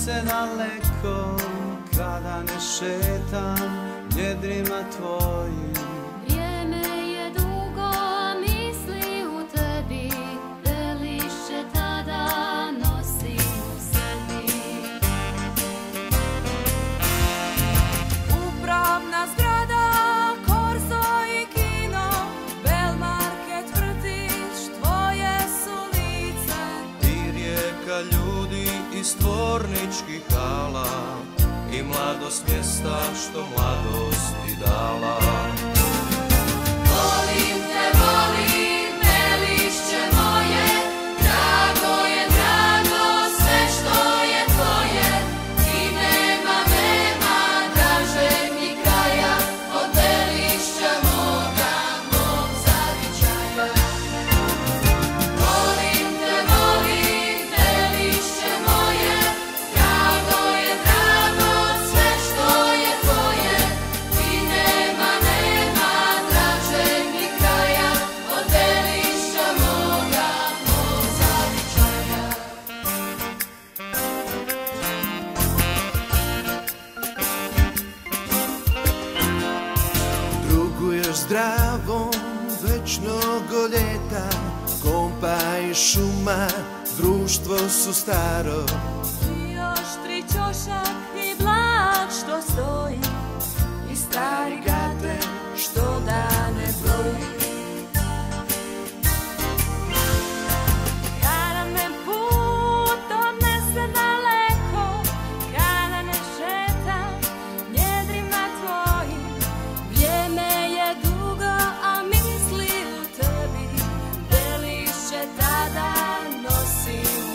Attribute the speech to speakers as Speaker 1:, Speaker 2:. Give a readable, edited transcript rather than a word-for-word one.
Speaker 1: se daleko, kada ne šetam njedrima tvojim.
Speaker 2: Vrijeme je dugo, misli u tebi, te lišće tada nosim u sebi.
Speaker 3: Upravna zgrada, Korzo i kino, Belmarket, vrtić, tvoje su lice.
Speaker 4: I rijeka ljudi iz tvorničkih hala, i mladost mjesta što mladost ti dala.
Speaker 2: Volim te, volim te, lišće moje, drago je, drago, sve što je tvoje. I nema dražeg ni kraja, od te lišća moga, mog zavičaja. Volim te, lišće moje, drago je, drago, sve što je tvoje. I nema dražeg ni kraja, od te lišća moga, mog zavičaja.
Speaker 5: Druguješ zdravom već mnogo ljeta, kompa i šuma, društvo su staro.
Speaker 3: I još 3 ćošak i vlak što stoji, i stari gate što dane broji. Kada me put odnese daleko, kada ne šetam njedrima tvojim, vrijeme je dugo, a misli u tebi, te lišće tada nosim